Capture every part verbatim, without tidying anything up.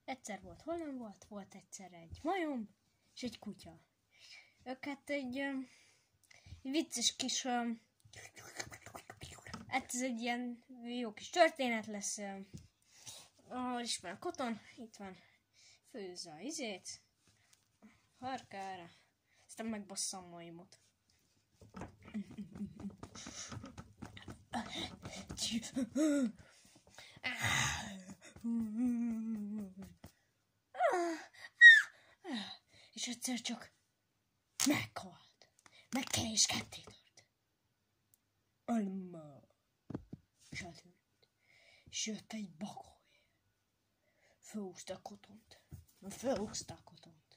Egyszer volt, hol nem volt, volt egyszer egy majom, és egy kutya. Ők hát egy, um, egy vicces kis, um, hát ez egy ilyen jó kis történet lesz, um, ahol is van a koton, itt van, főzze a izét, harkára, aztán megbassza a majmot. És egyszer csak meghalt. Meg kell is ketté tört. Alma. És eltűnt. És jött egy bagoly. Fölhúzta a kotont. Fölhúzta a kotont.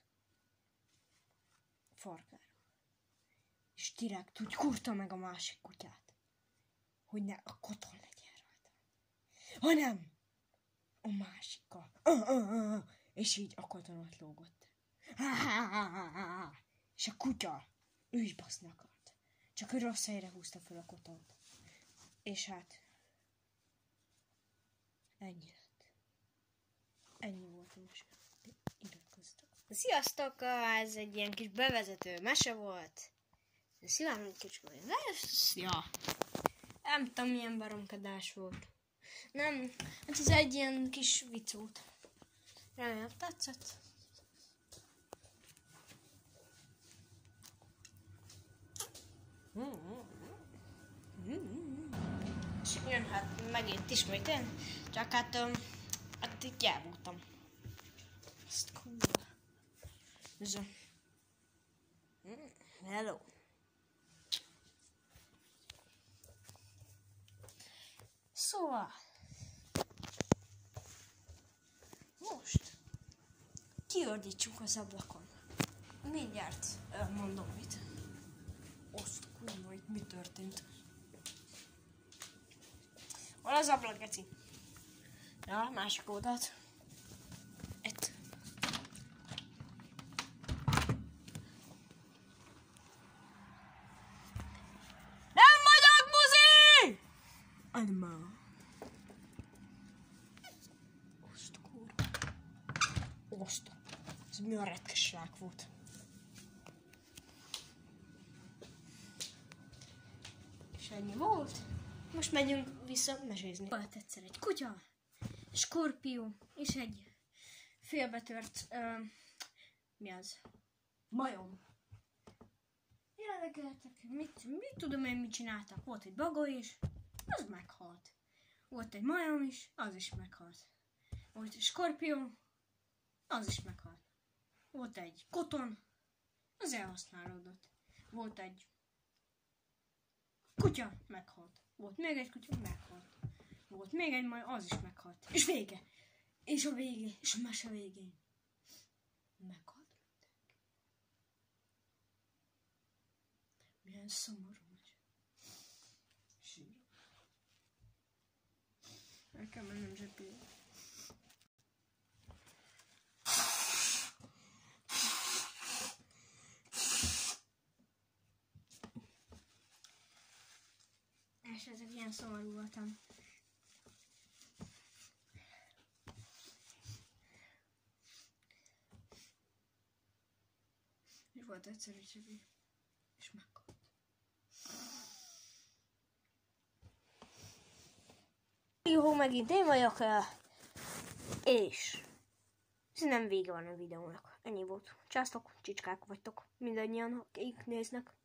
Farkára. És direkt úgy kurta meg a másik kutyát. Hogy ne a koton legyen rajta. Hanem a másikkal. Uh, uh, uh, és így a kotonat lógott. És a kutya, ő is baszni akart. Csak ő rossz helyre húzta fel a kotont. És hát ennyi lett. Ennyi volt a mese. Iratkozzatok. Sziasztok! Ez egy ilyen kis bevezető mese volt. Szívem, egy kicsit vagy. Ja. Nem tudom, milyen baromkodás volt. Nem, hát ez egy ilyen kis vicc volt. Remélem tetszett. És jön hát megint ismétén, csak hát, um, hát itt elmúltam. Ez cool. Ez a... Hello. Szóval, most kiordítsuk az ablakon. Mindjárt mondom mit. Azt kurva, itt mi történt? Hol az ablak, geci? Ja, másik oldalt. Itt. Nem vagyok buzi! Anima. Azt kurva. Azt. Ez mi a retkes rák volt? És ennyi volt. Most megyünk vissza mesézni. Volt egyszer egy kutya, egy skorpió, és egy félbetört, uh, mi az? Majom. Érdekeltek, mit, mit tudom én, mit csináltak. Volt egy bagoly is, az meghalt. Volt egy majom is, az is meghalt. Volt egy skorpió, az is meghalt. Volt egy koton, az elhasználódott. Volt egy kutya, meghalt. Volt még egy kutya, meghalt. Volt még egy majom, az is meghalt. És vége. És a végé, és a mese végén. Meghalt mindenki. Milyen szomorú mese. Sírok. Nekem mennem zsebél. És ezek ilyen szomorú voltam. És volt egyszer egy zsebé. És meghalt. Jó, megint én vagyok. És ez nem vége van a videónak. Ennyi volt. Császtok, csicskák vagytok. Mindannyian, akik néznek.